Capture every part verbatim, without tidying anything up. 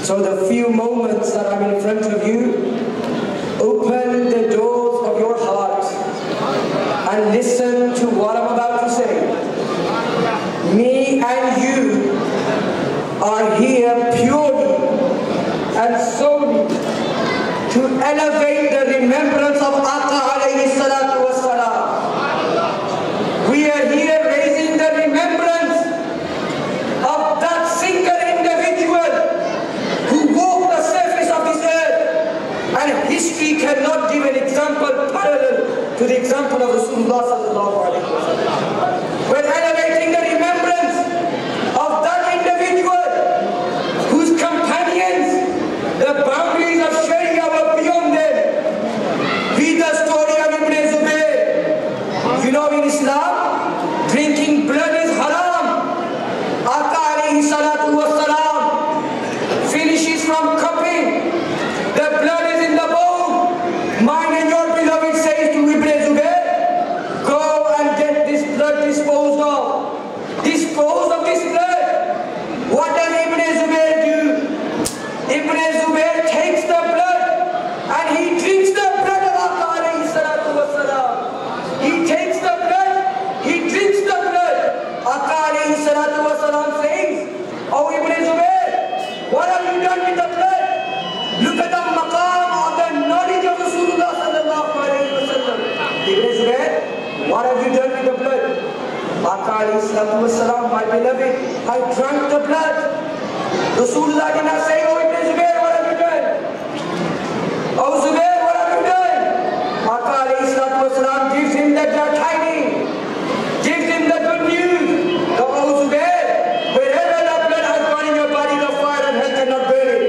So the few moments that I'm in front of you, open the doors of your heart and listen to what I'm about to say. Me and you are here purely and solely to elevate the remembrance of Aqa alayhi salatu wassalam. We are here raising the remembrance of that single individual who walked the surface of this earth, and history cannot give an example parallel to the example of Rasulullah sallallahu alayhi wa sallam. We're elevating the remembrance of that individual whose companions, the boundaries of Sharia were beyond them. Read the story of Ibn Zubayr. You know, in Islam, drinking blood is haram. Aqa alayhi salatu wassalam finishes from cupping. The blood is in the bowl. Mine and your beloved says to Ibn Zubayr, go and get this blood disposed of. Dispose of this blood. What does Ibn Zubayr do? Ibn Zubayr takes the blood and he drinks the blood of Aqa alayhi salatu wassalam. He takes the blood, he drinks the blood. Aqa alayhi salatu wassalam says, oh Ibn Zubayr, what have you done with the blood? Look at the maqam of the knowledge of Rasulullah sallallahu alayhi wa sallam. Ibn Zubayr, what have you done with the blood? Aqa alayhi salatu wassalam, my beloved, I drank the blood. Rasulullah did not say, oh Ibn Zubayr, what have you done? Oh Zubayr, what have you done? Aqa alayhi salatu wassalam gives him the glad tidings, gives him the good news. The oh Zubayr, wherever the blood has gone in your body, the fire and hell cannot burn it.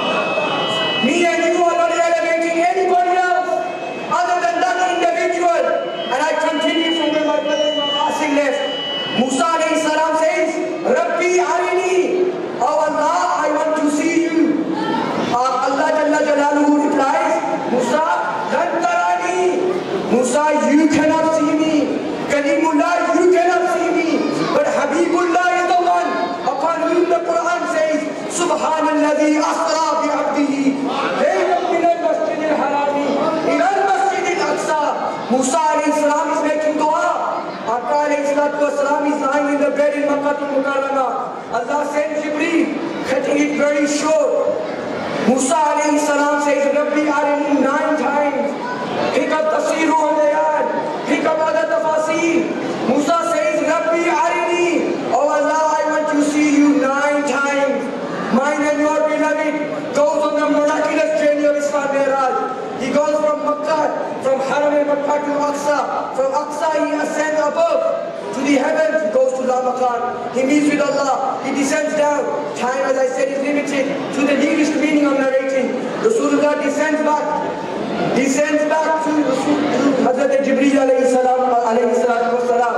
Me and you are not elevating anybody else other than that individual. And I continue from where my brother Imam Asim left. Musa alayhi salam says, Rabbi arini. Oh Allah, I want to see you. Uh, Allah Jalla Jalaluhu replies, Musa, lan tarani. Musa, you cannot see me. Kalimullah, you cannot see me. But Habibullah is the one upon whom the Quran says, Subhanalladhi asra bi abdihi laylan min al-masjid al-harami ila al-masjid al-aqsa. Musa alayhi salam is making dua. Aqa alayhi salatu wassalam is lying in the bed in Makkah al-Mukarramah. Allah sends Jibreel, cutting it very short. Musa alayhi salam says, Rabbi arini nine times. Pick up tafsir al-Bayan, pick up other tafasir. Musa says, Rabbi arini. Oh Allah, I want to see you nine times. Mine and your beloved goes on the miraculous journey of Isra Mi'raj. He goes from Makkah, from Haram al-Makkah to Aqsa. From Aqsa he ascends above to the heavens. He goes to La Makan. He meets with Allah. He descends down. Time, as I said, is limited to the nearest meaning I'm narrating. Rasulullah descends back. Descends back to, to Hazrat Jibreel alayhi salam, alayhi salatu wassalam.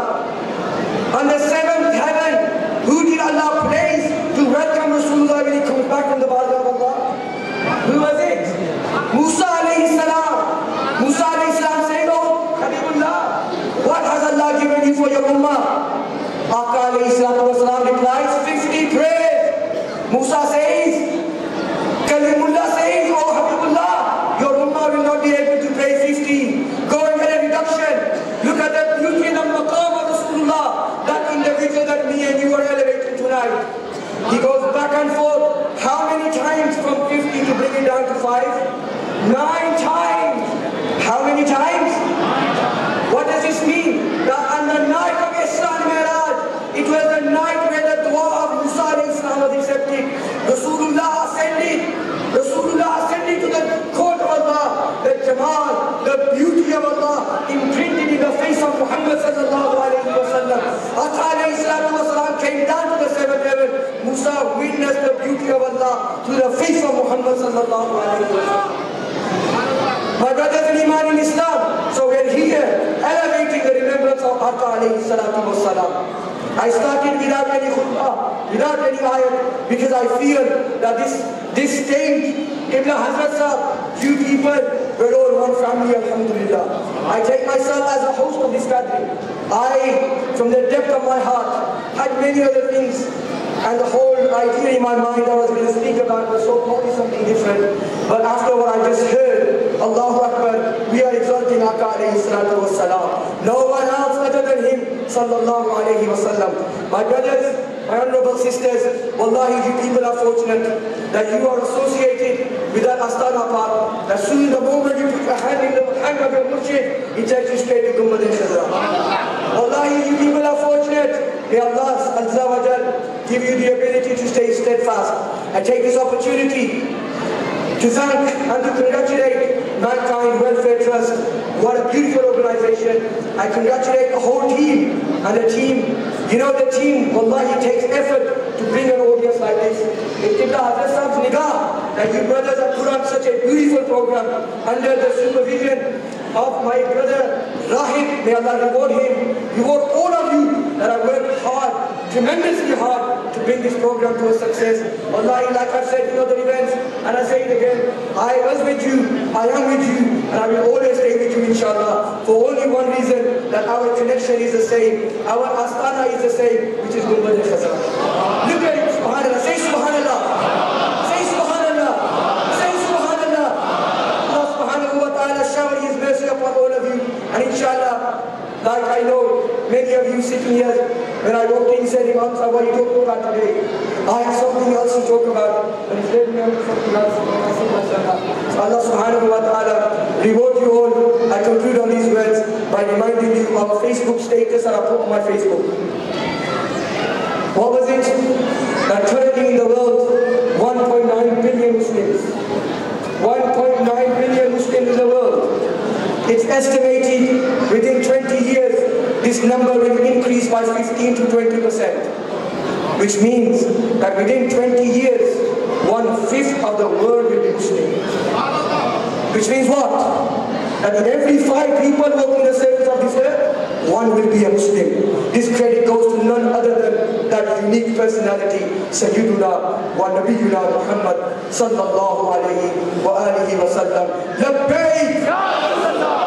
On the seventh heaven, who did Allah praise to welcome Rasulullah when he comes back from the Barzakh of Allah? Who was it? Musa alayhi salam. Musa alayhi salam said, oh, Habibullah, what has Allah given you for your ummah? Aqa alayhi salatu wasalam replies, fifty prayers. Musa says, Kalimullah says, oh Habibullah, your ummah will not be able to pray fifty. Go and get a reduction. Look at the beauty and the maqam of Rasulullah, that individual that me and you are elevating tonight. He goes back and forth. How many times from fifty to bring it down to five? Nine times. How many times? What does this mean? That on the night of Isra and Mi'raj, it was the night where the dua of Musa alayhi salam was accepted. Rasulullah ascended. Rasulullah ascended to the court of Allah. The Jamal, the beauty of Allah imprinted in the face of Muhammad sallallahu alayhi wa sallam. Aqa alayhi salatu wa salam came down to the seventh heaven. Musa witnessed the beauty of Allah to the face of Muhammad sallallahu alayhi wa sallam. My brothers and Iman in Islam, so we're here elevating the remembrance of Aqa alayhi salatu wa salam. I started without any khutbah, without any ayat, because I feel that this, this stage, Qibla Hazrat Sahab, few people, we're all one family, alhamdulillah. I take myself as a host of this gathering. I, from the depth of my heart, had many other things, and the whole whole idea in my mind I was going to speak about was so totally something different. But after what I just heard, Allahu Akbar, we are exalting Aka alayhi salatu wassalam. No one else other than him, sallallahu alayhi wasallam. My brothers, my honorable sisters, wallahi, you people are fortunate that you are associated with that Astana Park. That soon the moment you put your hand in the hand of your murshid, it takes you straight to Gumbad al-Khadra. Wallahi, you people are fortunate. May Allah Azza wa Jal give you the ability to stay steadfast and take this opportunity to thank and to congratulate Mankind Welfare Trust. What a beautiful organization. I congratulate the whole team and the team. You know the team, wallahi, takes effort to bring an audience like this. It's the Hazrat Sahib's nigah that you brothers have put on such a beautiful program under the supervision of my brother Rahim. May Allah reward him, reward all of you that have worked hard, tremendously hard to bring this program to a success. Wallahi, like I've said in other events, and I say it again, I was with you, I am with you, and I will always stay with you inshallah, for only one reason, that our connection is the same, our Astana is the same, which is Gumbad al-Khadra. Look at it, subhanallah, say subhanallah, say subhanallah, say subhanallah. Allah subhanahu wa ta'ala shower his mercy upon all of you, and inshallah, like I know, many of you sitting here, when I walked in, said, Imam Sahib, what are you talking about today? I have something else to talk about, and he said, me something else. So Allah subhanahu wa ta'ala reward you all. I conclude on these words by reminding you of a Facebook status that I put on my Facebook. What was it? That currently in the world, one point nine billion Muslims. one point nine billion Muslims in the world. It's estimated within twenty years, this number will increase by fifteen to twenty percent. Which means that within twenty years, one-fifth of the world will be Muslim. Which means what? That in every five people walking the surface of this earth, one will be a Muslim. This credit goes to none other than that unique personality, Sayyiduna wa Nabiyuna Muhammad sallallahu alayhi wa alihi wa sallam. Labbaik!